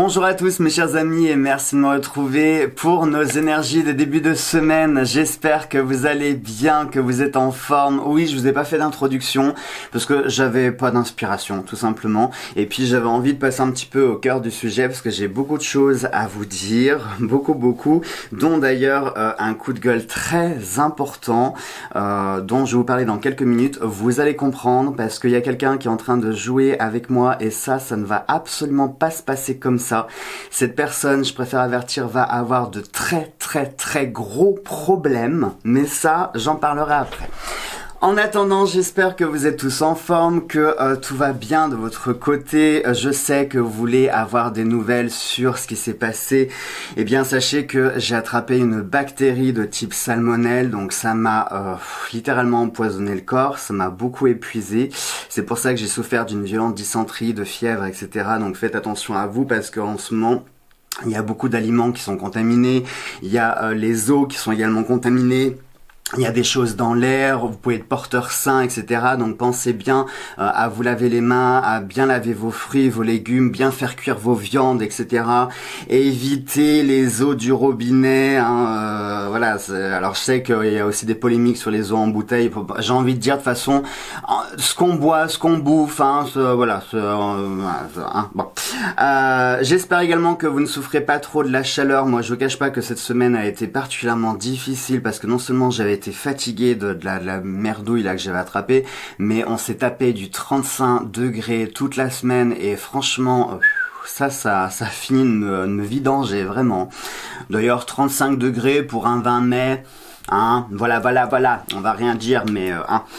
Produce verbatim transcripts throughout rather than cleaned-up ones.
Bonjour à tous mes chers amis et merci de me retrouver pour nos énergies de début de semaine. J'espère que vous allez bien, que vous êtes en forme. Oui, je vous ai pas fait d'introduction parce que j'avais pas d'inspiration tout simplement. Et puis j'avais envie de passer un petit peu au cœur du sujet parce que j'ai beaucoup de choses à vous dire, beaucoup beaucoup, dont d'ailleurs euh, un coup de gueule très important euh, dont je vais vous parler dans quelques minutes. Vous allez comprendre parce qu'il y a quelqu'un qui est en train de jouer avec moi et ça, ça ne va absolument pas se passer comme ça. Cette personne, je préfère avertir, va avoir de très très très gros problèmes, mais ça, j'en parlerai après. En attendant, j'espère que vous êtes tous en forme, que euh, tout va bien de votre côté. Je sais que vous voulez avoir des nouvelles sur ce qui s'est passé. Eh bien, sachez que j'ai attrapé une bactérie de type salmonelle, donc ça m'a euh, littéralement empoisonné le corps, ça m'a beaucoup épuisé. C'est pour ça que j'ai souffert d'une violente dysenterie, de fièvre, et cetera. Donc faites attention à vous parce qu'en ce moment, il y a beaucoup d'aliments qui sont contaminés, il y a euh, les eaux qui sont également contaminées. Il y a des choses dans l'air, vous pouvez être porteur sain, et cetera. Donc pensez bien euh, à vous laver les mains, à bien laver vos fruits, vos légumes, bien faire cuire vos viandes, et cetera. Et évitez les eaux du robinet. Hein, euh, voilà. Alors je sais qu'il y a aussi des polémiques sur les eaux en bouteille. J'ai envie de dire de toute façon, ce qu'on boit, ce qu'on bouffe, hein, ce, voilà. Ce, euh, hein, bon. euh, J'espère également que vous ne souffrez pas trop de la chaleur. Moi, je vous cache pas que cette semaine a été particulièrement difficile parce que non seulement j'avais été fatigué de, de, la, de la merdouille là que j'avais attrapé, mais on s'est tapé du trente-cinq degrés toute la semaine et franchement euh, ça ça ça finit de me, de me vidanger vraiment. D'ailleurs trente-cinq degrés pour un vingt mai, hein, voilà, voilà, voilà, on va rien dire, mais euh, hein.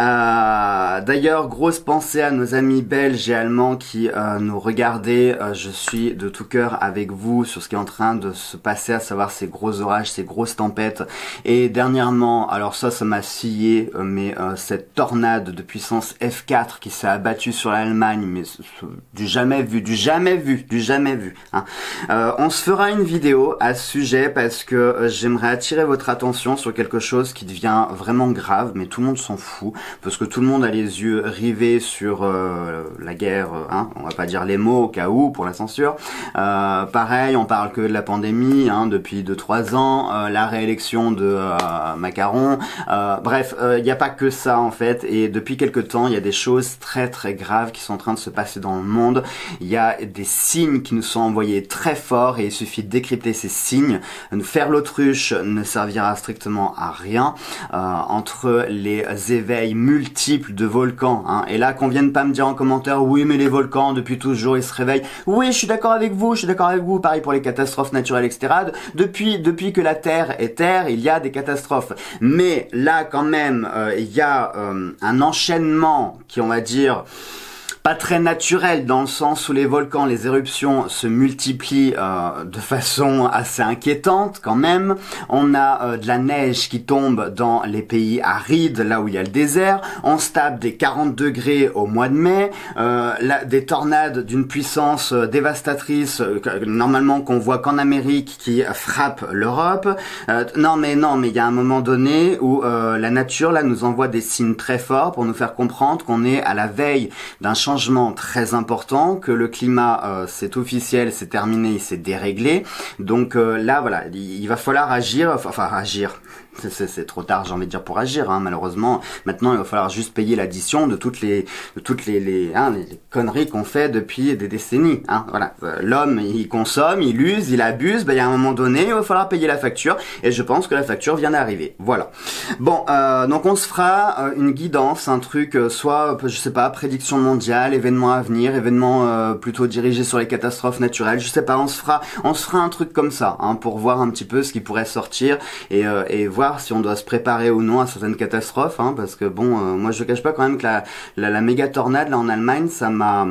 Euh, d'ailleurs, grosse pensée à nos amis belges et allemands qui euh, nous regardaient. Euh, je suis de tout cœur avec vous sur ce qui est en train de se passer, à savoir ces gros orages, ces grosses tempêtes. Et dernièrement, alors ça, ça m'a scié, euh, mais euh, cette tornade de puissance F quatre qui s'est abattue sur l'Allemagne, mais du jamais vu, du jamais vu, du jamais vu. Hein. Euh, on se fera une vidéo à ce sujet parce que euh, j'aimerais attirer votre attention sur quelque chose qui devient vraiment grave, mais tout le monde s'en fout, parce que tout le monde a les yeux rivés sur euh, la guerre, hein, on va pas dire les mots au cas où, pour la censure. Euh, pareil, on parle que de la pandémie, hein, depuis deux trois ans, euh, la réélection de euh, Macron, euh, bref, il euh, n'y a pas que ça en fait, et depuis quelque temps, il y a des choses très très graves qui sont en train de se passer dans le monde. Il y a des signes qui nous sont envoyés très forts, et il suffit de décrypter ces signes. Faire l'autruche ne servira strictement à rien euh, entre les éveils multiples de volcans, hein. Et là qu'on vienne pas me dire en commentaire oui mais les volcans depuis toujours ils se réveillent. Oui, je suis d'accord avec vous, je suis d'accord avec vous, pareil pour les catastrophes naturelles, et cetera. Depuis depuis que la Terre est Terre, il y a des catastrophes, mais là quand même euh, il y a euh, un enchaînement qui, on va dire, pas très naturel, dans le sens où les volcans, les éruptions se multiplient euh, de façon assez inquiétante quand même. On a euh, de la neige qui tombe dans les pays arides, là où il y a le désert. On se tape des quarante degrés au mois de mai. Euh, là, des tornades d'une puissance euh, dévastatrice, euh, normalement qu'on voit qu'en Amérique, qui frappent l'Europe. Euh, non mais non, mais il y a un moment donné où euh, la nature là nous envoie des signes très forts pour nous faire comprendre qu'on est à la veille d'un changement changement très important, que le climat euh, c'est officiel, c'est terminé, il s'est déréglé. Donc euh, là voilà, il, il va falloir agir, enfin agir. C'est trop tard, j'ai envie de dire, pour agir, hein, malheureusement. Maintenant, il va falloir juste payer l'addition de toutes les, de toutes les, les, hein, les, les conneries qu'on fait depuis des décennies. Hein, voilà, euh, l'homme, il consomme, il use, il abuse. Ben, il y a un moment donné, il va falloir payer la facture. Et je pense que la facture vient d'arriver. Voilà. Bon, euh, donc on se fera euh, une guidance, un truc, euh, soit, je sais pas, prédiction mondiale, événements à venir, événements euh, plutôt dirigés sur les catastrophes naturelles. Je sais pas, on se fera, on se fera un truc comme ça, hein, pour voir un petit peu ce qui pourrait sortir et, euh, et voir si on doit se préparer ou non à certaines catastrophes, hein, parce que bon, euh, moi je cache pas quand même que la, la, la méga tornade là en Allemagne, ça m'a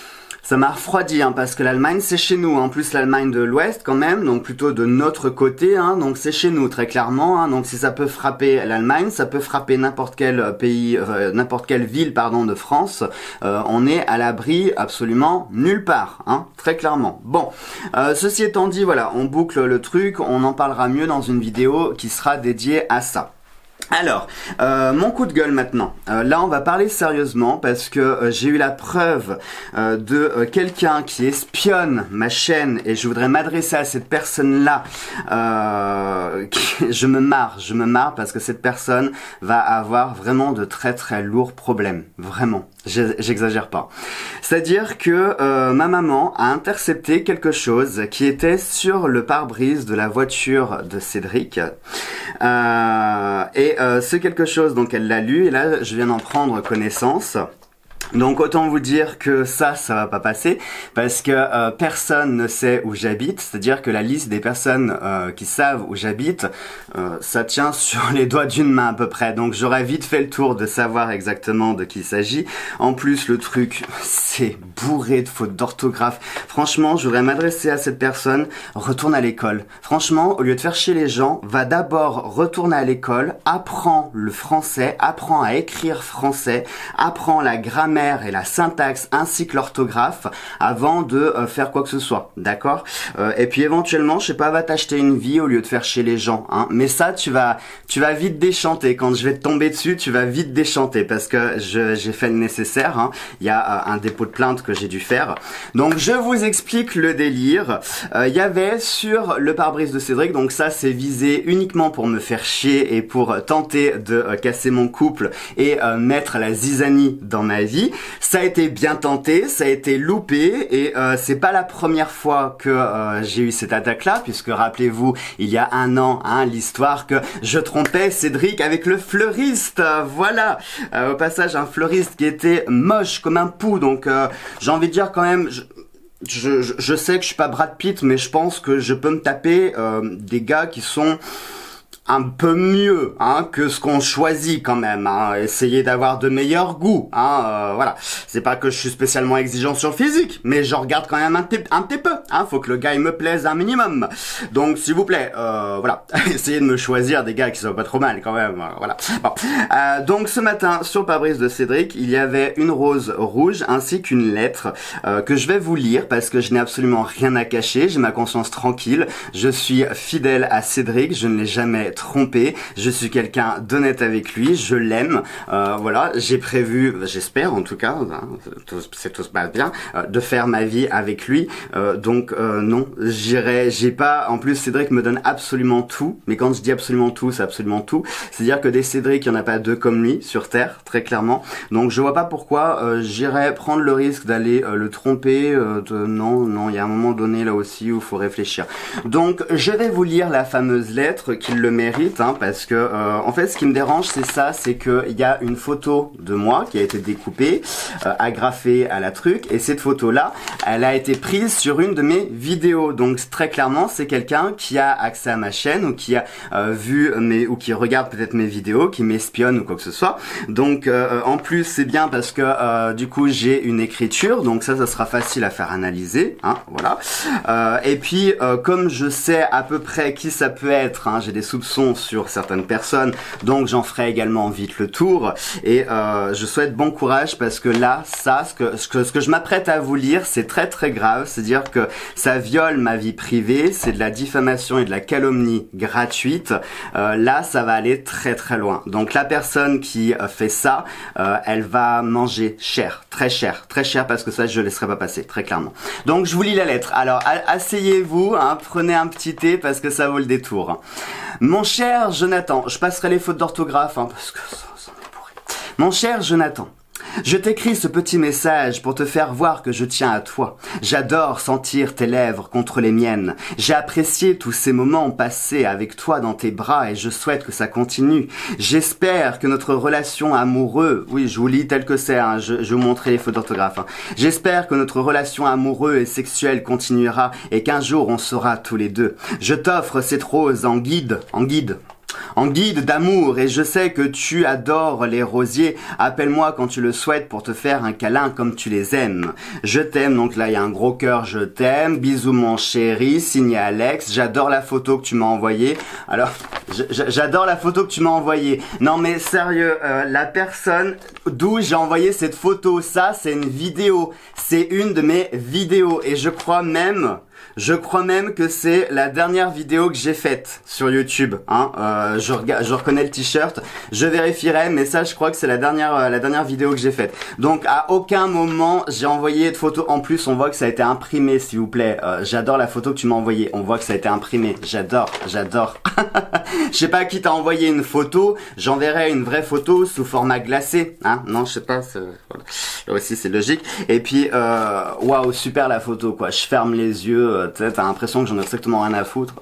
ça m'a refroidi, hein, parce que l'Allemagne c'est chez nous, en plus l'Allemagne de l'Ouest quand même, donc plutôt de notre côté, hein, donc c'est chez nous très clairement, hein, donc si ça peut frapper l'Allemagne, ça peut frapper n'importe quel pays, euh, n'importe quelle ville pardon de France, euh, on est à l'abri absolument nulle part, hein, très clairement. Bon, euh, ceci étant dit, voilà, on boucle le truc, on en parlera mieux dans une vidéo qui sera dédiée à ça. Alors, euh, mon coup de gueule maintenant. Euh, là, on va parler sérieusement parce que euh, j'ai eu la preuve euh, de euh, quelqu'un qui espionne ma chaîne et je voudrais m'adresser à cette personne-là. Euh, qui, je me marre, je me marre parce que cette personne va avoir vraiment de très très lourds problèmes. Vraiment, j'exagère pas. C'est-à-dire que euh, ma maman a intercepté quelque chose qui était sur le pare-brise de la voiture de Cédric. Euh, et euh, ce quelque chose, donc elle l'a lu et là je viens d'en prendre connaissance. Donc autant vous dire que ça, ça va pas passer parce que euh, personne ne sait où j'habite, c'est-à-dire que la liste des personnes euh, qui savent où j'habite, euh, ça tient sur les doigts d'une main à peu près. Donc j'aurais vite fait le tour de savoir exactement de qui il s'agit. En plus, le truc, c'est bourré de fautes d'orthographe. Franchement, je voudrais m'adresser à cette personne, retourne à l'école. Franchement, au lieu de faire chier les gens, va d'abord retourner à l'école, apprends le français, apprends à écrire français, apprends la grammaire et la syntaxe ainsi que l'orthographe avant de euh, faire quoi que ce soit, d'accord euh, et puis éventuellement, je sais pas, va t'acheter une vie au lieu de faire chier les gens, hein. Mais ça, tu vas, tu vas vite déchanter. Quand je vais te tomber dessus, tu vas vite déchanter parce que je, j'ai fait le nécessaire, hein. Il y a euh, un dépôt de plainte que j'ai dû faire. Donc, je vous explique le délire. Euh, Il y avait sur le pare-brise de Cédric, donc ça, c'est visé uniquement pour me faire chier et pour tenter de euh, casser mon couple et euh, mettre la zizanie dans ma vie. Ça a été bien tenté, ça a été loupé et euh, c'est pas la première fois que euh, j'ai eu cette attaque-là, puisque rappelez-vous, il y a un an, hein, l'histoire que je trompais Cédric avec le fleuriste, euh, voilà. Euh, au passage, un fleuriste qui était moche comme un pou, donc euh, j'ai envie de dire quand même... Je... Je, je, je sais que je suis pas Brad Pitt, mais je pense que je peux me taper euh, des gars qui sont un peu mieux, hein, que ce qu'on choisit quand même, hein. Essayer d'avoir de meilleurs goûts, hein, euh, voilà. C'est pas que je suis spécialement exigeant sur le physique, mais je regarde quand même un, un petit peu, hein. Faut que le gars il me plaise un minimum. Donc s'il vous plaît, euh, voilà, essayez de me choisir des gars qui sont pas trop mal quand même, euh, voilà. Bon. Euh, donc ce matin sur le pare-brise de Cédric, il y avait une rose rouge ainsi qu'une lettre euh, que je vais vous lire parce que je n'ai absolument rien à cacher. J'ai ma conscience tranquille. Je suis fidèle à Cédric. Je ne l'ai jamais trompé, je suis quelqu'un d'honnête avec lui, je l'aime, euh, voilà, j'ai prévu, j'espère en tout cas, hein, tout, c'est tout se passe bien, euh, de faire ma vie avec lui, euh, donc euh, non, j'irai, j'ai pas, en plus Cédric me donne absolument tout, mais quand je dis absolument tout, c'est absolument tout, c'est-à-dire que des Cédric, il n'y en a pas deux comme lui sur Terre, très clairement, donc je vois pas pourquoi euh, j'irais prendre le risque d'aller euh, le tromper, euh, de, non, non, il y a un moment donné là aussi où il faut réfléchir. Donc je vais vous lire la fameuse lettre qu'il le met mérite, hein, parce que euh, en fait ce qui me dérange c'est ça, c'est que il y a une photo de moi qui a été découpée, euh, agrafée à la truc, et cette photo là elle a été prise sur une de mes vidéos, donc très clairement c'est quelqu'un qui a accès à ma chaîne ou qui a euh, vu mes, ou qui regarde peut-être mes vidéos, qui m'espionne ou quoi que ce soit. Donc euh, en plus c'est bien parce que euh, du coup j'ai une écriture, donc ça ça sera facile à faire analyser, hein, voilà. Euh, et puis euh, comme je sais à peu près qui ça peut être, hein, j'ai des soupçons sur certaines personnes, donc j'en ferai également vite le tour et euh, je souhaite bon courage parce que là, ça, ce que, ce que, ce que je m'apprête à vous lire, c'est très très grave, c'est-à-dire que ça viole ma vie privée, c'est de la diffamation et de la calomnie gratuite, euh, là ça va aller très très loin. Donc la personne qui euh, fait ça, euh, elle va manger cher, très cher, très cher parce que ça je ne laisserai pas passer, très clairement. Donc je vous lis la lettre, alors asseyez-vous, hein, prenez un petit thé parce que ça vaut le détour. Mon cher Jonathan, je passerai les fautes d'orthographe, hein, parce que ça, ça m'est pourri. Mon cher Jonathan, je t'écris ce petit message pour te faire voir que je tiens à toi. J'adore sentir tes lèvres contre les miennes. J'ai apprécié tous ces moments passés avec toi dans tes bras et je souhaite que ça continue. J'espère que notre relation amoureuse, oui, je vous lis tel que c'est, hein, je, je vais vous montrer les fautes d'orthographe. Hein. J'espère que notre relation amoureuse et sexuelle continuera et qu'un jour on sera tous les deux. Je t'offre cette rose en guide, en guide. En guide d'amour, et je sais que tu adores les rosiers. Appelle-moi quand tu le souhaites pour te faire un câlin comme tu les aimes. Je t'aime, donc là il y a un gros cœur, je t'aime. Bisous mon chéri, signé Alex. J'adore la photo que tu m'as envoyée. Alors, j'adore la photo que tu m'as envoyée. Non mais sérieux, euh, la personne d'où j'ai envoyé cette photo, ça c'est une vidéo. C'est une de mes vidéos, et je crois même... Je crois même que c'est la dernière vidéo que j'ai faite sur YouTube. Hein. Euh, je, regarde, je reconnais le t-shirt, je vérifierai, mais ça je crois que c'est la dernière, euh, la dernière vidéo que j'ai faite. Donc à aucun moment j'ai envoyé de photos. En plus on voit que ça a été imprimé, s'il vous plaît. Euh, j'adore la photo que tu m'as envoyée, on voit que ça a été imprimé. J'adore, j'adore. Je sais pas qui t'a envoyé une photo, j'enverrai une vraie photo sous format glacé. Hein, non, je sais pas, voilà. Là aussi c'est logique. Et puis, euh, waouh, super la photo quoi. Je ferme les yeux, euh, t'as l'impression que j'en ai strictement rien à foutre.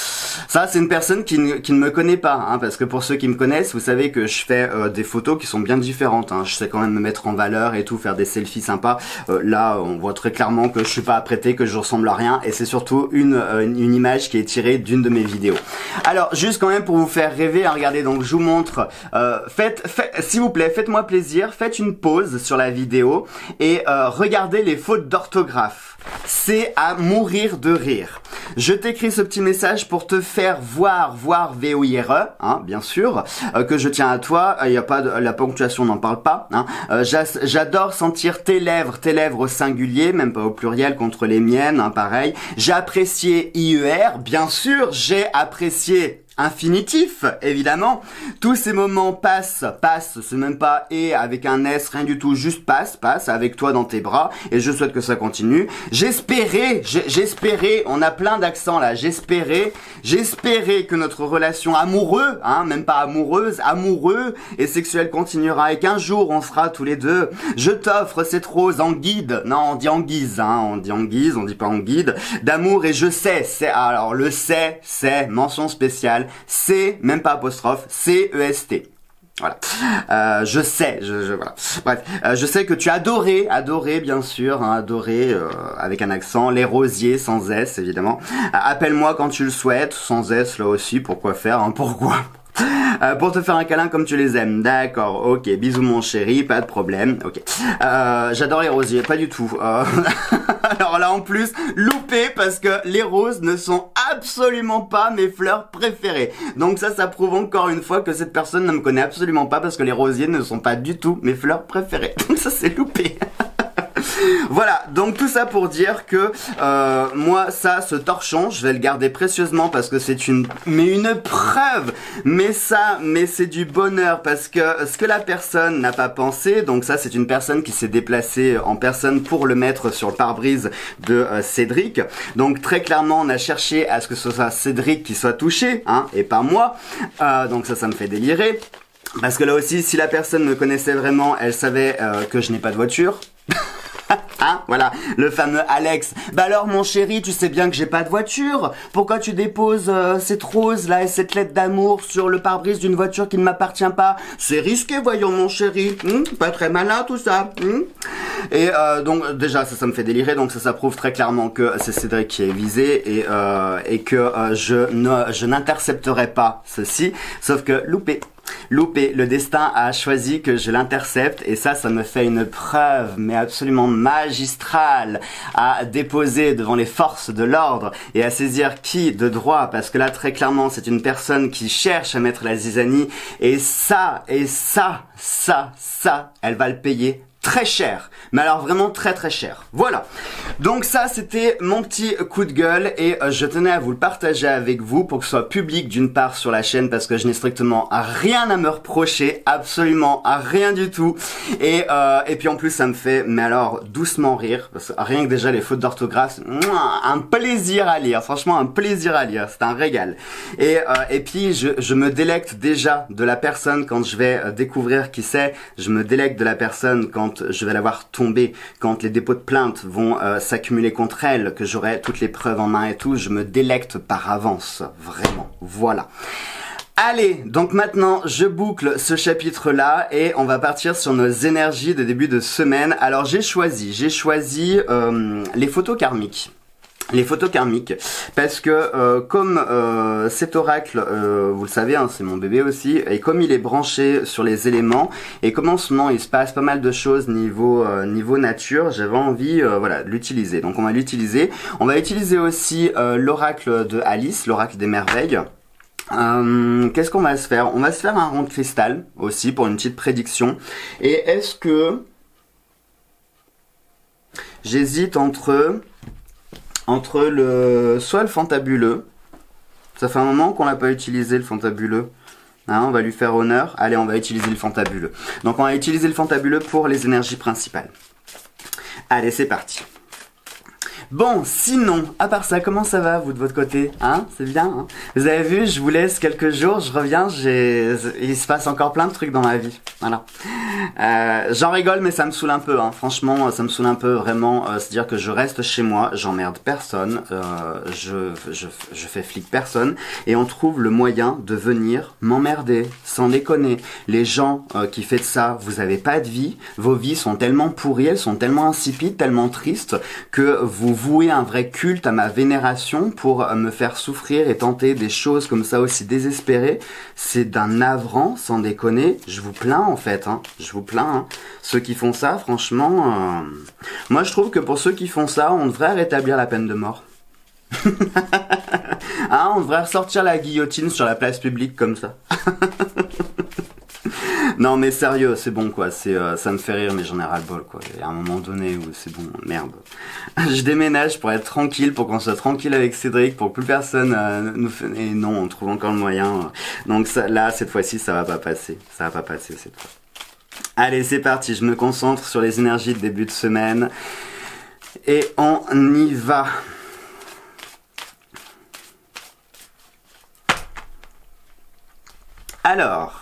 Ça, c'est une personne qui ne, qui ne me connaît pas, hein, parce que pour ceux qui me connaissent, vous savez que je fais euh, des photos qui sont bien différentes. Hein. Je sais quand même me mettre en valeur et tout, faire des selfies sympas. Euh, là, on voit très clairement que je suis pas apprêté, que je ressemble à rien, et c'est surtout une, euh, une image qui est tirée d'une de mes vidéos. Alors, juste quand même pour vous faire rêver, hein, regardez, donc je vous montre. Euh, faites, faites, s'il vous plaît, faites-moi plaisir, faites une pause sur la vidéo et euh, regardez les fautes d'orthographe. C'est à mourir de rire. Je t'écris ce petit message pour te faire voir, voir V O I R E, hein, bien sûr, euh, que je tiens à toi. Il y a pas de, la ponctuation n'en parle pas. Hein. Euh, J'adore sentir tes lèvres, tes lèvres au singulier, même pas au pluriel contre les miennes, hein, pareil. J'ai apprécié I E R, bien sûr, j'ai apprécié infinitif, évidemment. Tous ces moments passent, passent, c'est même pas et avec un S, rien du tout, juste passe, passe avec toi dans tes bras et je souhaite que ça continue. J'espérais, j'espérais, on a plein d'accents là, j'espérais, j'espérais que notre relation amoureuse, hein, même pas amoureuse, amoureux et sexuelle continuera et qu'un jour on sera tous les deux. Je t'offre cette rose en guide, non on dit en guise, hein, on dit en guise, on dit pas en guide, d'amour et je sais, c'est, alors le c'est, c'est, mention spéciale, c'est, même pas apostrophe, C E S T. Voilà. Euh, je sais, je, je voilà. Bref, euh, je sais que tu as adoré, adoré bien sûr, hein, adoré euh, avec un accent, les rosiers sans S évidemment. Euh, Appelle-moi quand tu le souhaites, sans S là aussi, pourquoi faire, hein, pourquoi Euh, pour te faire un câlin comme tu les aimes. D'accord, ok, bisous mon chéri, pas de problème, ok. Euh, j'adore les rosiers, pas du tout. Euh... Alors là en plus, loupé parce que les roses ne sont absolument pas mes fleurs préférées. Donc ça, ça prouve encore une fois que cette personne ne me connaît absolument pas parce que les rosiers ne sont pas du tout mes fleurs préférées. Donc ça c'est loupé. Voilà, donc tout ça pour dire que euh, moi ça, ce torchon, je vais le garder précieusement parce que c'est une, mais une preuve, mais ça, mais c'est du bonheur parce que ce que la personne n'a pas pensé, donc ça c'est une personne qui s'est déplacée en personne pour le mettre sur le pare-brise de euh, Cédric, donc très clairement on a cherché à ce que ce soit Cédric qui soit touché, hein, et pas moi, euh, donc ça, ça me fait délirer, parce que là aussi si la personne me connaissait vraiment, elle savait euh, que je n'ai pas de voiture. Hein, voilà, le fameux Alex. Bah alors mon chéri, tu sais bien que j'ai pas de voiture. Pourquoi tu déposes euh, cette rose là et cette lettre d'amour sur le pare-brise d'une voiture qui ne m'appartient pas? C'est risqué, voyons mon chéri. Hum, pas très malin tout ça. Hum. Et euh, donc déjà ça, ça me fait délirer. Donc ça, ça prouve très clairement que c'est Cédric qui est visé et euh, et que euh, je ne je n'intercepterai pas ceci. Sauf que loupé. Loupé, le destin a choisi que je l'intercepte et ça, ça me fait une preuve mais absolument magistrale à déposer devant les forces de l'ordre et à saisir qui de droit, parce que là très clairement c'est une personne qui cherche à mettre la zizanie et ça, et ça, ça, ça, elle va le payer très cher, mais alors vraiment très très cher. Voilà, donc ça c'était mon petit coup de gueule et euh, je tenais à vous le partager avec vous pour que ce soit public d'une part sur la chaîne parce que je n'ai strictement rien à me reprocher, absolument rien du tout, et, euh, et puis en plus ça me fait, mais alors doucement rire, parce que rien que déjà les fautes d'orthographe, un plaisir à lire, franchement un plaisir à lire, c'est un régal, et, euh, et puis je, je me délecte déjà de la personne quand je vais euh, découvrir qui c'est, je me délecte de la personne quand je vais la voir tomber, quand les dépôts de plainte vont euh, s'accumuler contre elle, que j'aurai toutes les preuves en main et tout, je me délecte par avance, vraiment, voilà. Allez, donc maintenant je boucle ce chapitre là et on va partir sur nos énergies de début de semaine. Alors j'ai choisi, j'ai choisi euh, les photos karmiques. Les photos karmiques, parce que euh, comme euh, cet oracle, euh, vous le savez, hein, c'est mon bébé aussi, et comme il est branché sur les éléments, et comme en ce moment il se passe pas mal de choses niveau euh, niveau nature, j'avais envie euh, voilà, de l'utiliser. Donc on va l'utiliser. On va utiliser aussi euh, l'oracle de Alice, l'oracle des merveilles. Euh, Qu'est-ce qu'on va se faire? On va se faire un rond de cristal aussi pour une petite prédiction. Et est-ce que j'hésite entre entre le soit le fantabuleux, ça fait un moment qu'on l'a pas utilisé le fantabuleux, Hein, on va lui faire honneur. Allez, on va utiliser le fantabuleux. Donc on va utiliser le fantabuleux pour les énergies principales. Allez, c'est parti. Bon, sinon, à part ça, comment ça va, vous, de votre côté? Hein? C'est bien, hein? Vous avez vu, je vous laisse quelques jours, je reviens, j'ai... il se passe encore plein de trucs dans ma vie. Voilà. Euh, j'en rigole, mais ça me saoule un peu, hein. Franchement, ça me saoule un peu, vraiment. Euh, C'est-à-dire que je reste chez moi, j'emmerde personne, euh, je, je, je fais flic personne, et on trouve le moyen de venir m'emmerder, sans déconner. Les gens euh, qui font ça, vous avez pas de vie, vos vies sont tellement pourries, elles sont tellement insipides, tellement tristes, que vous vouer un vrai culte à ma vénération pour me faire souffrir et tenter des choses comme ça aussi désespérées, c'est d'un navrant, sans déconner. Je vous plains en fait, hein. Je vous plains. Hein. Ceux qui font ça, franchement, euh... moi je trouve que pour ceux qui font ça, on devrait rétablir la peine de mort. Hein, on devrait ressortir la guillotine sur la place publique comme ça. Non mais sérieux, c'est bon quoi, c'est euh, ça me fait rire mais j'en ai ras le bol quoi. Il y a un moment donné où c'est bon, merde. Je déménage pour être tranquille, pour qu'on soit tranquille avec Cédric, pour que plus personne euh, nous fait... Et non, on trouve encore le moyen. Donc ça, là, cette fois-ci, ça va pas passer. Ça va pas passer cette fois. Allez, c'est parti, je me concentre sur les énergies de début de semaine. Et on y va. Alors...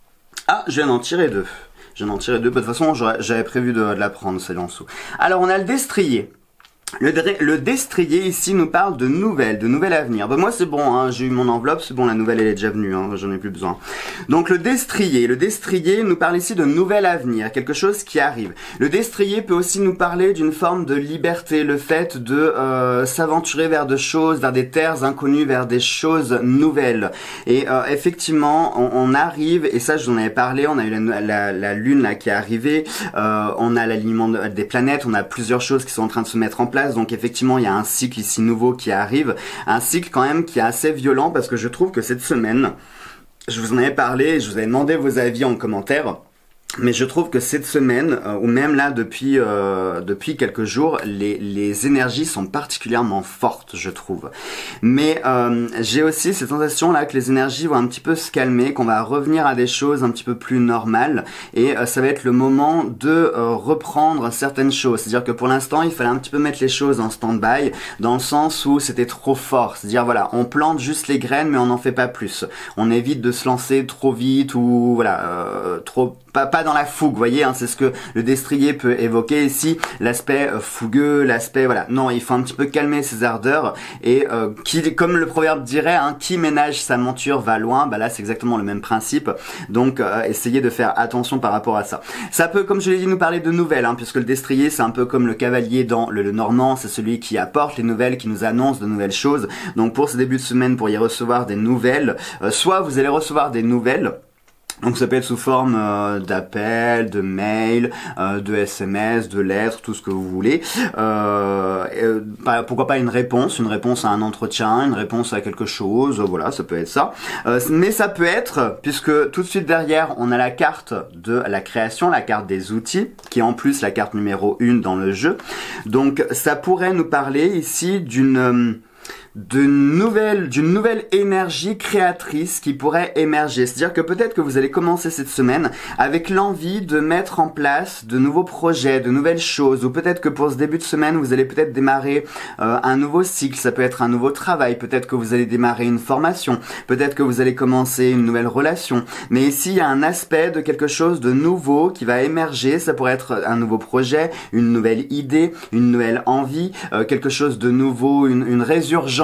Ah, je viens d'en tirer deux. Je viens d'en tirer deux. De toute façon, j'avais prévu de, de la prendre, celle en dessous. Alors, on a le destrier. Le, le destrier ici nous parle de nouvelles, de nouvelles à venir. Ben moi c'est bon, hein, j'ai eu mon enveloppe, c'est bon, la nouvelle elle est déjà venue, hein, j'en ai plus besoin. Donc le destrier, le destrier nous parle ici de nouvelles à venir, quelque chose qui arrive. Le destrier peut aussi nous parler d'une forme de liberté, le fait de euh, s'aventurer vers de choses, vers des terres inconnues, vers des choses nouvelles. Et euh, effectivement, on, on arrive, et ça je vous en avais parlé, on a eu la, la, la lune là qui est arrivée, euh, on a l'alignement des planètes, on a plusieurs choses qui sont en train de se mettre en place. Donc effectivement il y a un cycle ici nouveau qui arrive, un cycle quand même qui est assez violent parce que je trouve que cette semaine, je vous en avais parlé, je vous avais demandé vos avis en commentaire. Mais je trouve que cette semaine, euh, ou même là depuis euh, depuis quelques jours, les, les énergies sont particulièrement fortes, je trouve. Mais euh, j'ai aussi cette sensation là que les énergies vont un petit peu se calmer, qu'on va revenir à des choses un petit peu plus normales, et euh, ça va être le moment de euh, reprendre certaines choses. C'est-à-dire que pour l'instant, il fallait un petit peu mettre les choses en stand-by, dans le sens où c'était trop fort. C'est-à-dire voilà, on plante juste les graines, mais on n'en fait pas plus. On évite de se lancer trop vite ou voilà, euh, trop Pas, pas dans la fougue, vous voyez, hein, c'est ce que le destrier peut évoquer ici, l'aspect euh, fougueux, l'aspect, voilà, non, il faut un petit peu calmer ses ardeurs, et euh, qui, comme le proverbe dirait, hein, qui ménage sa monture va loin, bah là c'est exactement le même principe, donc euh, essayez de faire attention par rapport à ça. Ça peut, comme je l'ai dit, nous parler de nouvelles, hein, puisque le destrier c'est un peu comme le cavalier dans le, le Normand, c'est celui qui apporte les nouvelles, qui nous annonce de nouvelles choses, donc pour ce début de semaine, pour y recevoir des nouvelles, euh, soit vous allez recevoir des nouvelles, donc ça peut être sous forme euh, d'appels, de mails, euh, de S M S, de lettres, tout ce que vous voulez. Euh, euh, pourquoi pas une réponse, une réponse à un entretien, une réponse à quelque chose, voilà, ça peut être ça. Euh, mais ça peut être, puisque tout de suite derrière, on a la carte de la création, la carte des outils, qui est en plus la carte numéro un dans le jeu. Donc ça pourrait nous parler ici d'une... Euh, d'une nouvelle, d'une nouvelle énergie créatrice qui pourrait émerger. C'est-à-dire que peut-être que vous allez commencer cette semaine avec l'envie de mettre en place de nouveaux projets, de nouvelles choses, ou peut-être que pour ce début de semaine, vous allez peut-être démarrer euh, un nouveau cycle, ça peut être un nouveau travail, peut-être que vous allez démarrer une formation, peut-être que vous allez commencer une nouvelle relation. Mais ici, il y a un aspect de quelque chose de nouveau qui va émerger, ça pourrait être un nouveau projet, une nouvelle idée, une nouvelle envie, euh, quelque chose de nouveau, une, une résurgence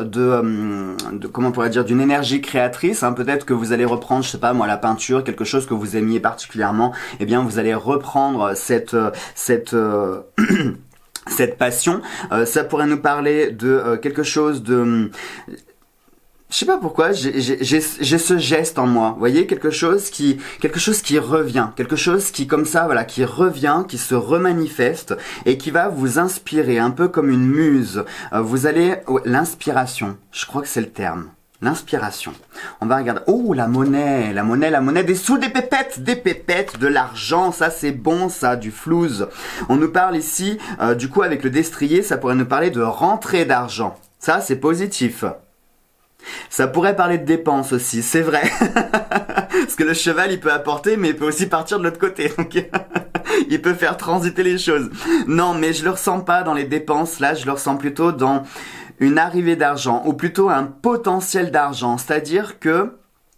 de, de comment on pourrait dire, d'une énergie créatrice, hein. Peut-être que vous allez reprendre, je sais pas moi, la peinture, quelque chose que vous aimiez particulièrement, et eh bien vous allez reprendre cette cette euh, cette passion. Euh, ça pourrait nous parler de euh, quelque chose de... Je sais pas pourquoi, j'ai ce geste en moi, vous voyez, quelque chose qui, quelque chose qui revient, quelque chose qui comme ça, voilà, qui revient, qui se remanifeste et qui va vous inspirer, un peu comme une muse. Euh, vous allez, oh, l'inspiration, je crois que c'est le terme. L'inspiration. On va regarder. Oh, la monnaie, la monnaie, la monnaie, des sous, des pépettes, des pépettes, de l'argent, ça c'est bon, ça, du flouze. On nous parle ici, euh, du coup avec le destrier, ça pourrait nous parler de rentrée d'argent. Ça c'est positif. Ça pourrait parler de dépenses aussi, c'est vrai. Parce que le cheval, il peut apporter, mais il peut aussi partir de l'autre côté. Donc, il peut faire transiter les choses. Non, mais je le ressens pas dans les dépenses. Là, je le ressens plutôt dans une arrivée d'argent, ou plutôt un potentiel d'argent. C'est-à-dire que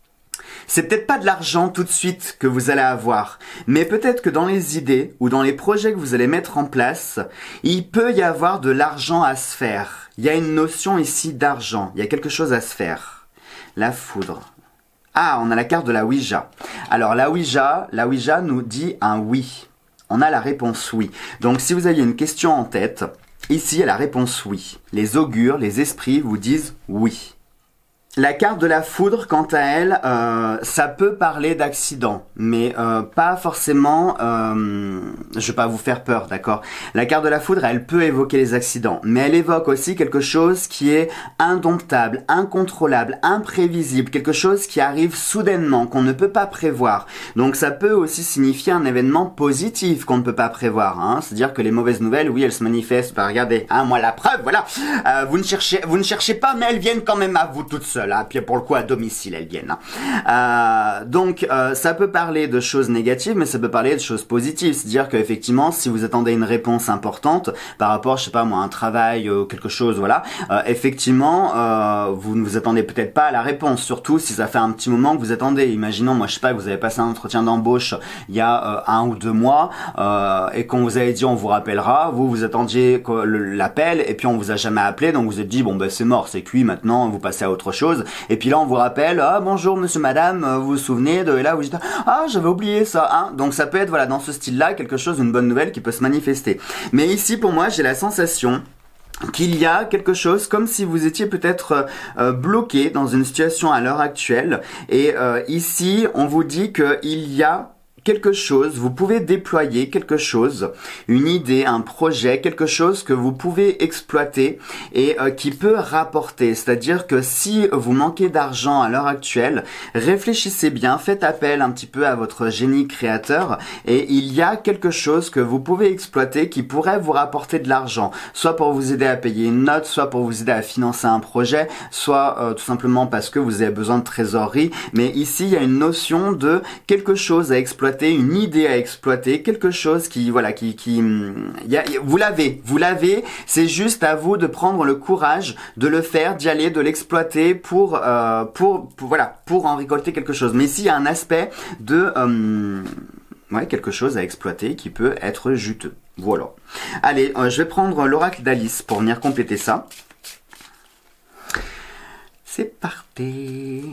c'est peut-être pas de l'argent tout de suite que vous allez avoir, mais peut-être que dans les idées ou dans les projets que vous allez mettre en place, il peut y avoir de l'argent à se faire. Il y a une notion ici d'argent, il y a quelque chose à se faire. La foudre. Ah, on a la carte de la Ouija. Alors la Ouija, la Ouija nous dit un oui. On a la réponse oui. Donc si vous aviez une question en tête, ici il y a la réponse oui. Les augures, les esprits vous disent oui. La carte de la foudre, quant à elle, euh, ça peut parler d'accident, mais euh, pas forcément, euh, je vais pas vous faire peur, d'accord? La carte de la foudre, elle peut évoquer les accidents, mais elle évoque aussi quelque chose qui est indomptable, incontrôlable, imprévisible, quelque chose qui arrive soudainement, qu'on ne peut pas prévoir. Donc ça peut aussi signifier un événement positif qu'on ne peut pas prévoir, hein. C'est-à-dire que les mauvaises nouvelles, oui, elles se manifestent. Bah, regardez, hein, moi la preuve, voilà. Euh, vous ne cherchez, vous ne cherchez pas, mais elles viennent quand même à vous toutes seules. Là, puis pour le coup à domicile elles viennent. Euh, donc euh, ça peut parler de choses négatives, mais ça peut parler de choses positives. C'est-à-dire qu'effectivement, si vous attendez une réponse importante par rapport, je sais pas moi, un travail ou quelque chose, voilà, euh, effectivement, euh, vous ne vous attendez peut-être pas à la réponse, surtout si ça fait un petit moment que vous attendez. Imaginons, moi je sais pas, que vous avez passé un entretien d'embauche il y a euh, un ou deux mois euh, et qu'on vous avait dit on vous rappellera, vous vous attendiez l'appel et puis on vous a jamais appelé, donc vous êtes dit bon ben c'est mort, c'est cuit, maintenant vous passez à autre chose. Et puis là on vous rappelle, ah bonjour monsieur madame, vous vous souvenez de, et là vous dites, ah j'avais oublié ça, hein. Donc ça peut être voilà dans ce style là quelque chose, une bonne nouvelle qui peut se manifester. Mais ici pour moi j'ai la sensation qu'il y a quelque chose comme si vous étiez peut-être euh, bloqué dans une situation à l'heure actuelle, et euh, ici on vous dit qu'il y a quelque chose, vous pouvez déployer quelque chose, une idée, un projet, quelque chose que vous pouvez exploiter et euh, qui peut rapporter. C'est-à-dire que si vous manquez d'argent à l'heure actuelle, réfléchissez bien, faites appel un petit peu à votre génie créateur et il y a quelque chose que vous pouvez exploiter qui pourrait vous rapporter de l'argent, soit pour vous aider à payer une note, soit pour vous aider à financer un projet, soit euh, tout simplement parce que vous avez besoin de trésorerie. Mais ici, il y a une notion de quelque chose à exploiter, une idée à exploiter, quelque chose qui, voilà, qui, qui, y a, vous l'avez, vous l'avez, c'est juste à vous de prendre le courage de le faire, d'y aller, de l'exploiter pour, euh, pour, pour, voilà, pour en récolter quelque chose. Mais ici, il y a un aspect de, euh, ouais, quelque chose à exploiter qui peut être juteux. Voilà. Allez, euh, je vais prendre l'oracle d'Alice pour venir compléter ça. C'est parti.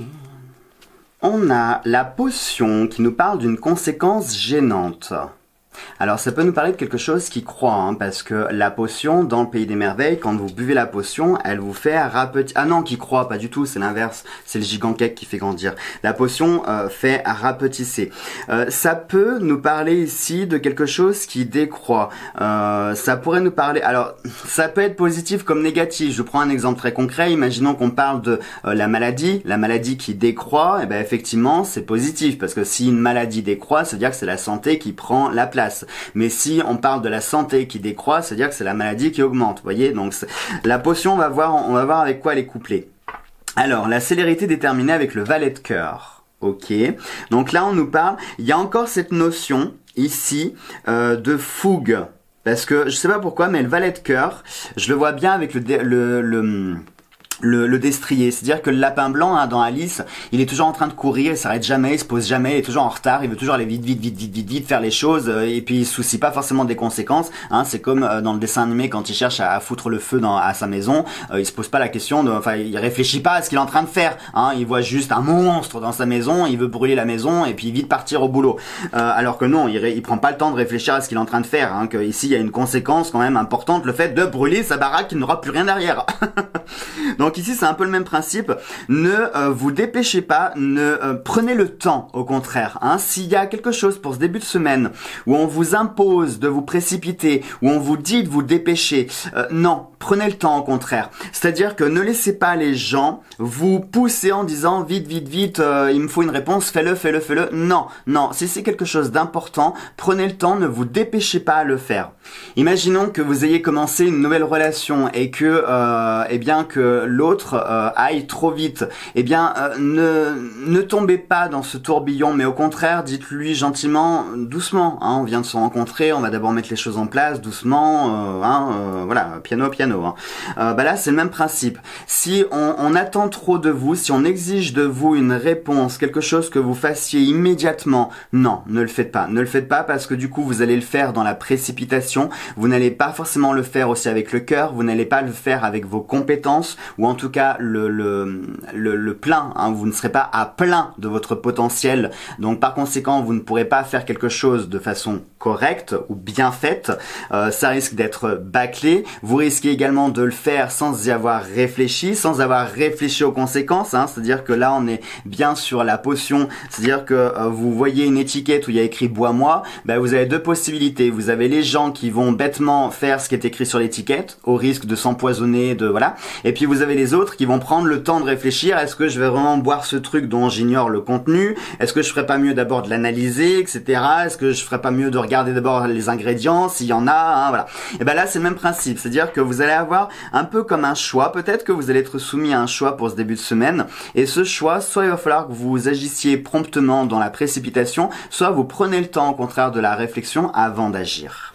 On a la potion qui nous parle d'une conséquence gênante. Alors ça peut nous parler de quelque chose qui croît, hein, parce que la potion, dans le pays des merveilles, quand vous buvez la potion, elle vous fait rapetisser. Ah non, qui croît, pas du tout, c'est l'inverse, c'est le giganquec qui fait grandir. La potion euh, fait rapetisser. Euh, ça peut nous parler ici de quelque chose qui décroît. Euh, ça pourrait nous parler... Alors, ça peut être positif comme négatif. Je prends un exemple très concret. Imaginons qu'on parle de euh, la maladie. La maladie qui décroît, et ben effectivement, c'est positif, parce que si une maladie décroît, ça veut dire que c'est la santé qui prend la place. Mais si on parle de la santé qui décroît, c'est-à-dire que c'est la maladie qui augmente. Vous voyez, donc la potion, on va voir, on va voir avec quoi elle est couplée. Alors, la célérité déterminée avec le valet de cœur. Ok. Donc là, on nous parle. Il y a encore cette notion ici euh, de fougue, parce que je sais pas pourquoi, mais le valet de cœur, je le vois bien avec le le, le Le, le destrier, c'est-à-dire que le lapin blanc, hein, dans Alice, il est toujours en train de courir, il s'arrête jamais, il se pose jamais, il est toujours en retard, il veut toujours aller vite, vite, vite, vite, vite, vite, faire les choses, euh, et puis il se soucie pas forcément des conséquences, hein, c'est comme euh, dans le dessin animé quand il cherche à, à foutre le feu dans, à sa maison, euh, il se pose pas la question de, enfin, il réfléchit pas à ce qu'il est en train de faire, hein, il voit juste un monstre dans sa maison, il veut brûler la maison, et puis vite partir au boulot, euh, alors que non, il, il prend pas le temps de réfléchir à ce qu'il est en train de faire, hein, que ici il y a une conséquence quand même importante, le fait de brûler sa baraque, il n'aura plus rien derrière. Donc ici c'est un peu le même principe, ne euh, vous dépêchez pas, ne euh, prenez le temps au contraire, hein. S'il y a quelque chose pour ce début de semaine où on vous impose de vous précipiter, où on vous dit de vous dépêcher, euh, non, prenez le temps au contraire, c'est-à-dire que ne laissez pas les gens vous pousser en disant vite vite vite euh, il me faut une réponse, fais-le, fais-le, fais-le, non, non, si c'est quelque chose d'important, prenez le temps, ne vous dépêchez pas à le faire. Imaginons que vous ayez commencé une nouvelle relation et que euh, eh bien que que l'autre euh, aille trop vite. Eh bien, euh, ne, ne tombez pas dans ce tourbillon, mais au contraire, dites-lui gentiment, doucement, hein, on vient de se rencontrer, on va d'abord mettre les choses en place, doucement, euh, hein, euh, voilà, piano, piano. Hein. Euh, bah là, c'est le même principe. Si on, on attend trop de vous, si on exige de vous une réponse, quelque chose que vous fassiez immédiatement, non, ne le faites pas. Ne le faites pas parce que du coup, vous allez le faire dans la précipitation, vous n'allez pas forcément le faire aussi avec le cœur, vous n'allez pas le faire avec vos compétences, ou en tout cas le, le, le, le plein, hein, vous ne serez pas à plein de votre potentiel, donc par conséquent, vous ne pourrez pas faire quelque chose de façon correcte ou bien faite, euh, ça risque d'être bâclé, vous risquez également de le faire sans y avoir réfléchi, sans avoir réfléchi aux conséquences, hein, c'est-à-dire que là on est bien sur la potion, c'est-à-dire que euh, vous voyez une étiquette où il y a écrit bois-moi, ben, vous avez deux possibilités, vous avez les gens qui vont bêtement faire ce qui est écrit sur l'étiquette, au risque de s'empoisonner, de voilà, et puis vous avez les autres qui vont prendre le temps de réfléchir, est-ce que je vais vraiment boire ce truc dont j'ignore le contenu, est-ce que je ferais pas mieux d'abord de l'analyser, et cetera, est-ce que je ferais pas mieux de regarder d'abord les ingrédients, s'il y en a, hein, voilà. Et ben là c'est le même principe, c'est-à-dire que vous allez avoir un peu comme un choix, peut-être que vous allez être soumis à un choix pour ce début de semaine, et ce choix, soit il va falloir que vous agissiez promptement dans la précipitation, soit vous prenez le temps au contraire de la réflexion avant d'agir.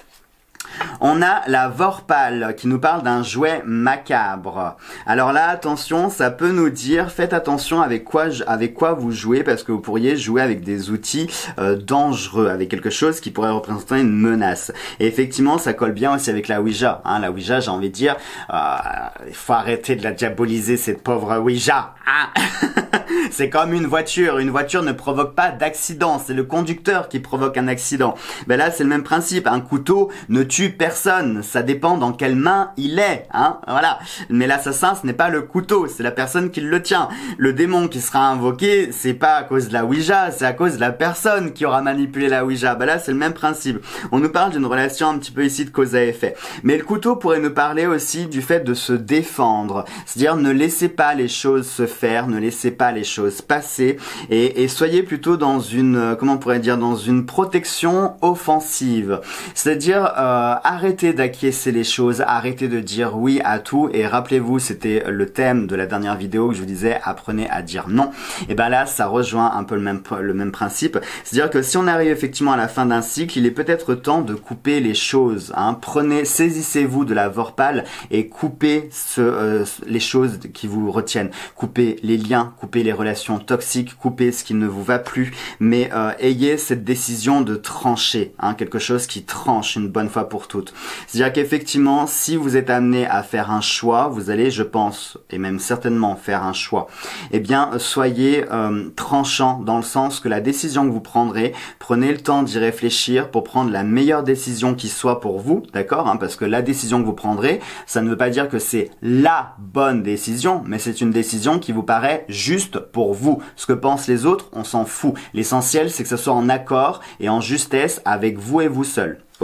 On a la Vorpal qui nous parle d'un jouet macabre. Alors là, attention, ça peut nous dire, faites attention avec quoi, avec quoi vous jouez, parce que vous pourriez jouer avec des outils euh, dangereux, avec quelque chose qui pourrait représenter une menace. Et effectivement, ça colle bien aussi avec la Ouija. Hein, la Ouija, j'ai envie de dire, euh, il faut arrêter de la diaboliser, cette pauvre Ouija. Hein. C'est comme une voiture. Une voiture ne provoque pas d'accident. C'est le conducteur qui provoque un accident. Ben là, c'est le même principe. Un couteau ne tue personne. Ça dépend dans quelle main il est. Hein, voilà. Mais l'assassin, ce n'est pas le couteau. C'est la personne qui le tient. Le démon qui sera invoqué, c'est pas à cause de la Ouija. C'est à cause de la personne qui aura manipulé la Ouija. Ben là, c'est le même principe. On nous parle d'une relation un petit peu ici de cause à effet. Mais le couteau pourrait nous parler aussi du fait de se défendre. C'est-à-dire, ne laissez pas les choses se faire. Ne laissez pas les choses passer et, et soyez plutôt dans une, comment on pourrait dire, dans une protection offensive. C'est-à-dire euh, arrêtez d'acquiescer les choses, arrêtez de dire oui à tout et rappelez-vous, c'était le thème de la dernière vidéo que je vous disais, apprenez à dire non. Et ben là, ça rejoint un peu le même, le même principe. C'est-à-dire que si on arrive effectivement à la fin d'un cycle, il est peut-être temps de couper les choses. Hein. Prenez, saisissez-vous de la Vorpal et coupez ce, euh, les choses qui vous retiennent. Coupez les liens, coupez les relations toxiques, coupez ce qui ne vous va plus, mais euh, ayez cette décision de trancher, hein, quelque chose qui tranche une bonne fois pour toutes. C'est-à-dire qu'effectivement, si vous êtes amené à faire un choix, vous allez, je pense, et même certainement faire un choix, eh bien, soyez euh, tranchant dans le sens que la décision que vous prendrez, prenez le temps d'y réfléchir pour prendre la meilleure décision qui soit pour vous, d'accord, hein, parce que la décision que vous prendrez, ça ne veut pas dire que c'est la bonne décision, mais c'est une décision qui vous paraît juste pour vous. Ce que pensent les autres, on s'en fout. L'essentiel, c'est que ce soit en accord et en justesse avec vous et vous seul. Ok ?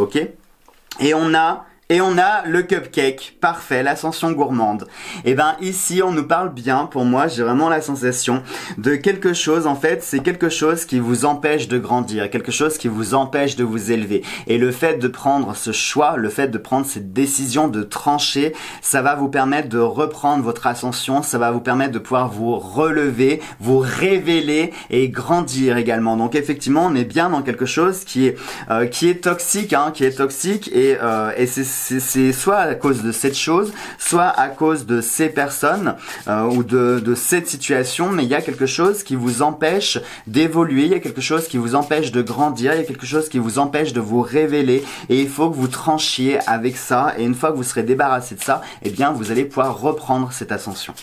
Et on a... Et on a le cupcake, parfait, l'ascension gourmande. Et ben ici, on nous parle bien, pour moi, j'ai vraiment la sensation de quelque chose, en fait, c'est quelque chose qui vous empêche de grandir, quelque chose qui vous empêche de vous élever. Et le fait de prendre ce choix, le fait de prendre cette décision de trancher, ça va vous permettre de reprendre votre ascension, ça va vous permettre de pouvoir vous relever, vous révéler et grandir également. Donc effectivement, on est bien dans quelque chose qui est euh, qui est toxique, hein, qui est toxique et euh, et c'est c'est soit à cause de cette chose, soit à cause de ces personnes euh, ou de, de cette situation, mais il y a quelque chose qui vous empêche d'évoluer, il y a quelque chose qui vous empêche de grandir, il y a quelque chose qui vous empêche de vous révéler et il faut que vous tranchiez avec ça et une fois que vous serez débarrassé de ça, eh bien vous allez pouvoir reprendre cette ascension.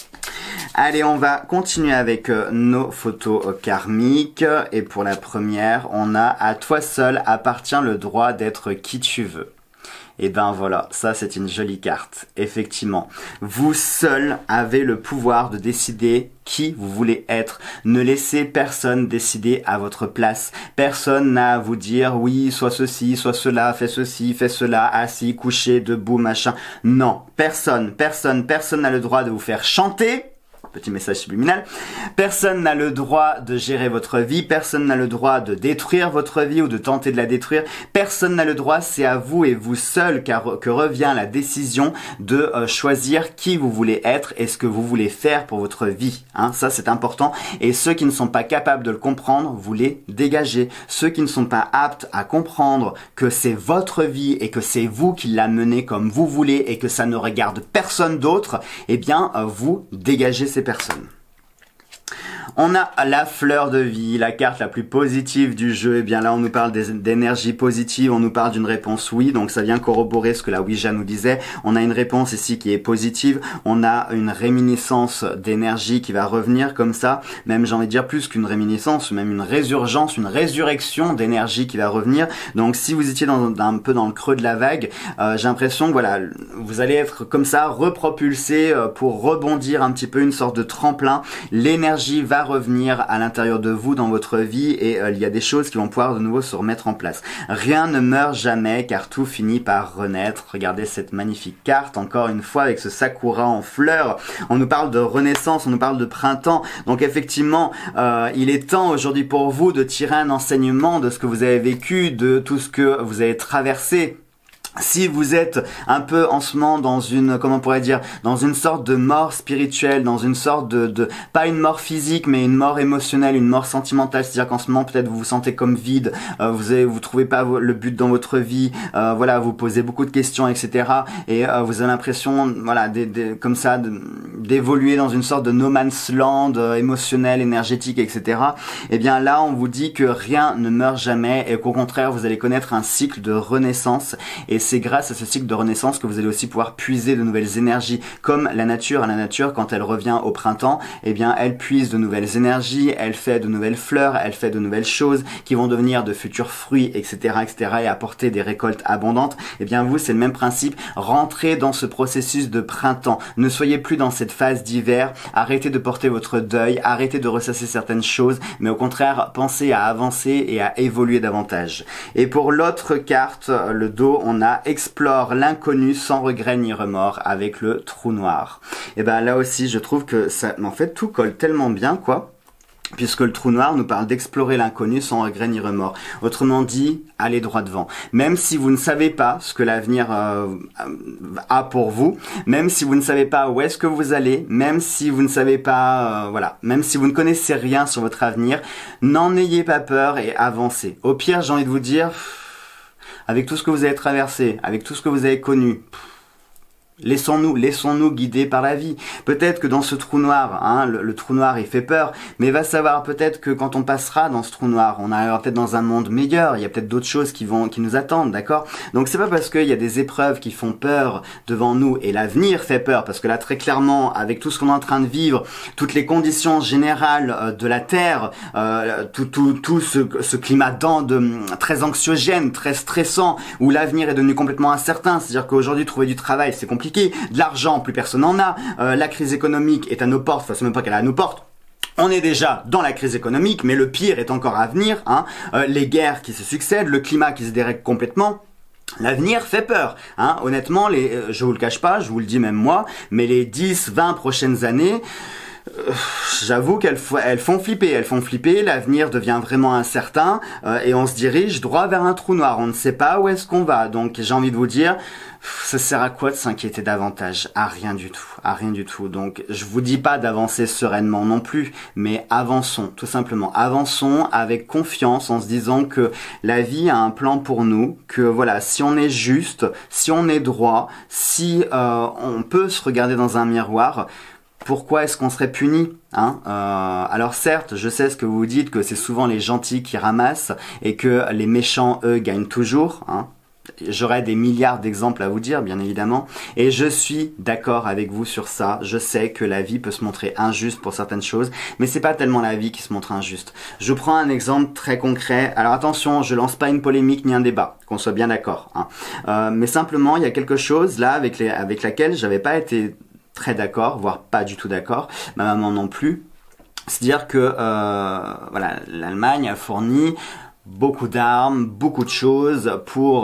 Allez, on va continuer avec euh, nos photos euh, karmiques et pour la première, on a « À toi seul appartient le droit d'être qui tu veux ». Et ben voilà, ça c'est une jolie carte, effectivement. Vous seul avez le pouvoir de décider qui vous voulez être. Ne laissez personne décider à votre place. Personne n'a à vous dire oui, soit ceci, soit cela, fais ceci, fais cela, assis, couché, debout, machin. Non, personne, personne, personne n'a le droit de vous faire chanter. Petit message subliminal. Personne n'a le droit de gérer votre vie, personne n'a le droit de détruire votre vie ou de tenter de la détruire. Personne n'a le droit, c'est à vous et vous seul car, que revient la décision de euh, choisir qui vous voulez être et ce que vous voulez faire pour votre vie. Hein, ça c'est important. Et ceux qui ne sont pas capables de le comprendre, vous les dégagez. Ceux qui ne sont pas aptes à comprendre que c'est votre vie et que c'est vous qui la menez comme vous voulez et que ça ne regarde personne d'autre, eh bien euh, vous dégagez ces personnes. On a la fleur de vie, la carte la plus positive du jeu. Et bien là, on nous parle d'énergie positive, on nous parle d'une réponse oui. Donc ça vient corroborer ce que la Ouija nous disait. On a une réponse ici qui est positive. On a une réminiscence d'énergie qui va revenir comme ça. Même j'ai envie de dire plus qu'une réminiscence, même une résurgence, une résurrection d'énergie qui va revenir. Donc si vous étiez dans, un peu dans le creux de la vague, euh, j'ai l'impression que voilà, vous allez être comme ça repropulsé euh, pour rebondir un petit peu, une sorte de tremplin. L'énergie va revenir à l'intérieur de vous dans votre vie et euh, il y a des choses qui vont pouvoir de nouveau se remettre en place. Rien ne meurt jamais car tout finit par renaître. Regardez cette magnifique carte encore une fois avec ce sakura en fleurs. On nous parle de renaissance, on nous parle de printemps. Donc effectivement, euh, il est temps aujourd'hui pour vous de tirer un enseignement de ce que vous avez vécu, de tout ce que vous avez traversé. Si vous êtes un peu en ce moment dans une, comment on pourrait dire, dans une sorte de mort spirituelle, dans une sorte de, de, pas une mort physique, mais une mort émotionnelle, une mort sentimentale, c'est-à-dire qu'en ce moment peut-être vous vous sentez comme vide, euh, vous avez, vous trouvez pas le but dans votre vie, euh, voilà, vous posez beaucoup de questions, et cetera. Et euh, vous avez l'impression, voilà, d, d, comme ça, d'évoluer dans une sorte de no man's land euh, émotionnel, énergétique, et cetera. Et bien là, on vous dit que rien ne meurt jamais et qu'au contraire, vous allez connaître un cycle de renaissance. Et c'est grâce à ce cycle de renaissance que vous allez aussi pouvoir puiser de nouvelles énergies, comme la nature. À la nature, quand elle revient au printemps, eh bien, elle puise de nouvelles énergies, elle fait de nouvelles fleurs, elle fait de nouvelles choses qui vont devenir de futurs fruits, et cetera, et cetera, et apporter des récoltes abondantes. Eh bien, vous, c'est le même principe. Rentrez dans ce processus de printemps. Ne soyez plus dans cette phase d'hiver. Arrêtez de porter votre deuil, arrêtez de ressasser certaines choses, mais au contraire, pensez à avancer et à évoluer davantage. Et pour l'autre carte, le dos, on a explore l'inconnu sans regret ni remords avec le trou noir. Et ben là aussi, je trouve que ça, en fait, tout colle tellement bien, quoi. Puisque le trou noir nous parle d'explorer l'inconnu sans regret ni remords. Autrement dit, allez droit devant. Même si vous ne savez pas ce que l'avenir euh, a pour vous, même si vous ne savez pas où est-ce que vous allez, même si vous ne savez pas, euh, voilà, même si vous ne connaissez rien sur votre avenir, n'en ayez pas peur et avancez. Au pire, j'ai envie de vous dire, avec tout ce que vous avez traversé, avec tout ce que vous avez connu, laissons-nous, laissons-nous guider par la vie. Peut-être que dans ce trou noir, hein, le, le trou noir il fait peur, mais va savoir peut-être que quand on passera dans ce trou noir, on arrivera peut-être dans un monde meilleur, il y a peut-être d'autres choses qui vont, qui nous attendent, d'accord? Donc c'est pas parce qu'il y a des épreuves qui font peur devant nous et l'avenir fait peur, parce que là très clairement, avec tout ce qu'on est en train de vivre, toutes les conditions générales euh, de la Terre, euh, tout, tout, tout ce, ce climat dans de, très anxiogène, très stressant, où l'avenir est devenu complètement incertain, c'est-à-dire qu'aujourd'hui trouver du travail c'est compliqué, de l'argent, plus personne n'en a, euh, la crise économique est à nos portes, enfin c'est même pas qu'elle est à nos portes, on est déjà dans la crise économique, mais le pire est encore à venir, hein. euh, les guerres qui se succèdent, le climat qui se dérègle complètement. L'avenir fait peur, hein. Honnêtement, les, euh, je vous le cache pas, je vous le dis même moi, mais les dix, vingt prochaines années, Euh, j'avoue qu'elles elles font flipper, elles font flipper, l'avenir devient vraiment incertain euh, et on se dirige droit vers un trou noir, on ne sait pas où est-ce qu'on va, donc j'ai envie de vous dire, ça sert à quoi de s'inquiéter davantage? À rien du tout, à rien du tout, donc je vous dis pas d'avancer sereinement non plus, mais avançons, tout simplement, avançons avec confiance en se disant que la vie a un plan pour nous, que voilà, si on est juste, si on est droit, si euh, on peut se regarder dans un miroir, pourquoi est-ce qu'on serait puni, hein euh, Alors certes, je sais ce que vous dites, que c'est souvent les gentils qui ramassent et que les méchants, eux, gagnent toujours, hein. J'aurais des milliards d'exemples à vous dire, bien évidemment, et je suis d'accord avec vous sur ça. Je sais que la vie peut se montrer injuste pour certaines choses, mais c'est pas tellement la vie qui se montre injuste. Je prends un exemple très concret. Alors attention, je lance pas une polémique ni un débat, qu'on soit bien d'accord, hein. Euh, mais simplement, il y a quelque chose là avec, les, avec laquelle j'avais pas été très d'accord, voire pas du tout d'accord, ma maman non plus. C'est-à-dire que euh, voilà, l'Allemagne a fourni beaucoup d'armes, beaucoup de choses pour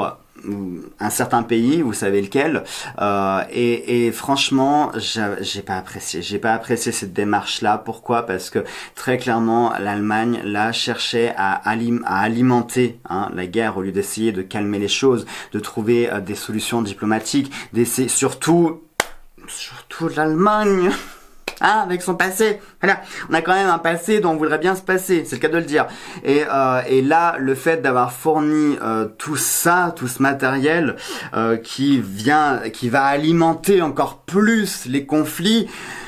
un certain pays, vous savez lequel, euh, et, et franchement, j'ai pas apprécié, j'ai pas apprécié cette démarche-là. Pourquoi? Parce que très clairement, l'Allemagne là cherchait à, alim à alimenter hein, la guerre au lieu d'essayer de calmer les choses, de trouver euh, des solutions diplomatiques, d'essayer surtout, surtout l'Allemagne. Ah, avec son passé. Voilà, on a quand même un passé dont on voudrait bien se passer, c'est le cas de le dire. Et, euh, et là, le fait d'avoir fourni euh, tout ça, tout ce matériel euh, qui vient, qui va alimenter encore plus les conflits.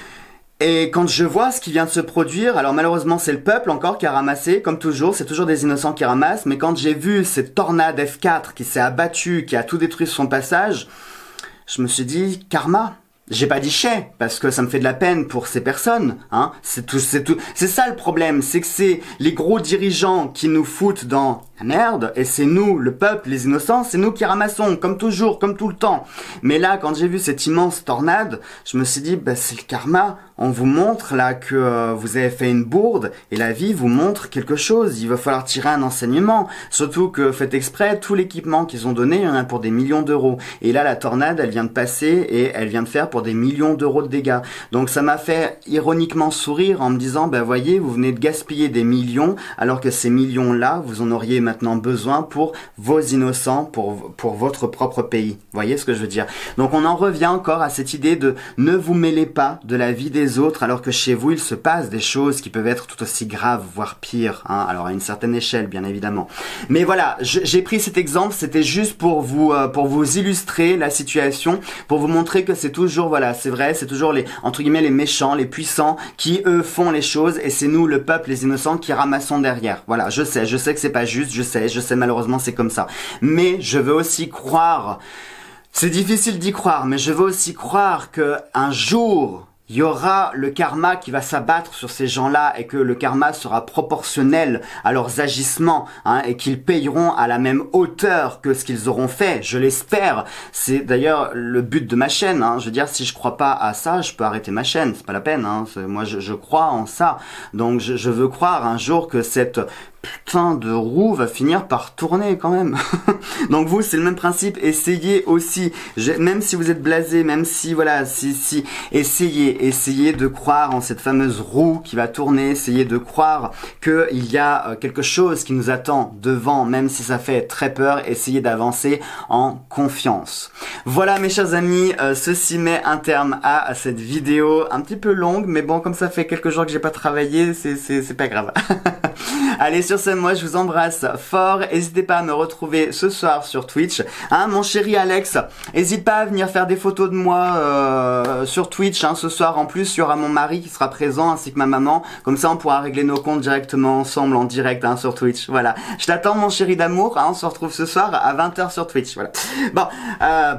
Et quand je vois ce qui vient de se produire, alors malheureusement c'est le peuple encore qui a ramassé, comme toujours, c'est toujours des innocents qui ramassent. Mais quand j'ai vu cette tornade F quatre qui s'est abattue, qui a tout détruit sur son passage, je me suis dit karma. J'ai pas dit chais, parce que ça me fait de la peine pour ces personnes, hein. C'est tout, c'est tout, c'est ça le problème, c'est que c'est les gros dirigeants qui nous foutent dans la merde, et c'est nous, le peuple, les innocents, c'est nous qui ramassons, comme toujours, comme tout le temps. Mais là, quand j'ai vu cette immense tornade, je me suis dit, bah, c'est le karma, on vous montre là que euh, vous avez fait une bourde, et la vie vous montre quelque chose, il va falloir tirer un enseignement, surtout que, faites exprès, tout l'équipement qu'ils ont donné, il y en a pour des millions d'euros. Et là, la tornade, elle vient de passer, et elle vient de faire pour des millions d'euros de dégâts. Donc ça m'a fait ironiquement sourire en me disant, ben voyez, vous venez de gaspiller des millions, alors que ces millions-là, vous en auriez maintenant besoin pour vos innocents, pour, pour votre propre pays. Vous voyez ce que je veux dire? Donc on en revient encore à cette idée de ne vous mêlez pas de la vie des autres, alors que chez vous, il se passe des choses qui peuvent être tout aussi graves, voire pires, hein, alors à une certaine échelle, bien évidemment. Mais voilà, j'ai pris cet exemple, c'était juste pour vous, euh, pour vous illustrer la situation, pour vous montrer que c'est toujours, voilà, c'est vrai, c'est toujours les, entre guillemets, les méchants, les puissants, qui eux font les choses, et c'est nous, le peuple, les innocents, qui ramassons derrière. Voilà, je sais, je sais que c'est pas juste, je sais, je sais, malheureusement c'est comme ça. Mais je veux aussi croire, c'est difficile d'y croire, mais je veux aussi croire que un jour, il y aura le karma qui va s'abattre sur ces gens-là et que le karma sera proportionnel à leurs agissements, hein, et qu'ils payeront à la même hauteur que ce qu'ils auront fait. Je l'espère. C'est d'ailleurs le but de ma chaîne. Hein. Je veux dire, si je crois pas à ça, je peux arrêter ma chaîne. C'est pas la peine. Hein. Moi, je, je crois en ça. Donc, je, je veux croire un jour que cette putain de roue va finir par tourner quand même. Donc vous, c'est le même principe, essayez aussi, je, même si vous êtes blasé, même si, voilà, si, si, essayez, essayez de croire en cette fameuse roue qui va tourner, essayez de croire qu'il y a euh, quelque chose qui nous attend devant, même si ça fait très peur, essayez d'avancer en confiance. Voilà mes chers amis, euh, ceci met un terme à, à cette vidéo, un petit peu longue, mais bon, comme ça fait quelques jours que j'ai pas travaillé, c'est, c'est, c'est pas grave. Allez, sur ce, moi je vous embrasse fort. N'hésitez pas à me retrouver ce soir sur Twitch. Hein, mon chéri Alex, n'hésite pas à venir faire des photos de moi euh, sur Twitch. Hein, ce soir en plus, il y aura mon mari qui sera présent ainsi que ma maman. Comme ça, on pourra régler nos comptes directement ensemble en direct hein, sur Twitch. Voilà. Je t'attends, mon chéri d'amour. Hein, on se retrouve ce soir à vingt heures sur Twitch. Voilà. Bon. Euh,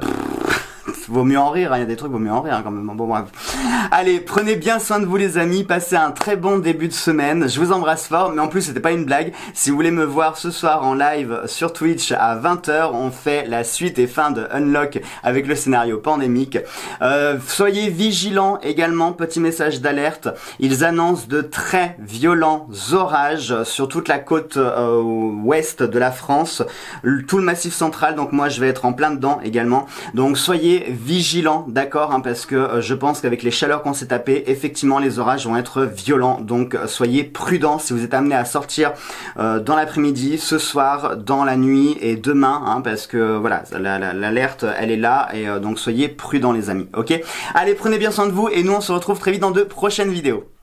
Vaut mieux en rire, il y a des trucs, vaut mieux en rire quand même. Bon bref. Allez, prenez bien soin de vous les amis, passez un très bon début de semaine. Je vous embrasse fort, mais en plus c'était pas une blague. Si vous voulez me voir ce soir en live sur Twitch à vingt heures, on fait la suite et fin de Unlock avec le scénario pandémique. Euh, soyez vigilants également, petit message d'alerte. Ils annoncent de très violents orages sur toute la côte euh, ouest de la France, tout le massif central, donc moi je vais être en plein dedans également. Donc soyez vigilants, d'accord, hein, parce que euh, je pense qu'avec les chaleurs qu'on s'est tapé, effectivement les orages vont être violents, donc euh, soyez prudents si vous êtes amené à sortir euh, dans l'après-midi, ce soir, dans la nuit et demain, hein, parce que voilà, l'alerte la, la, elle est là, et euh, donc soyez prudents les amis, ok. Allez, prenez bien soin de vous, et nous on se retrouve très vite dans de prochaines vidéos.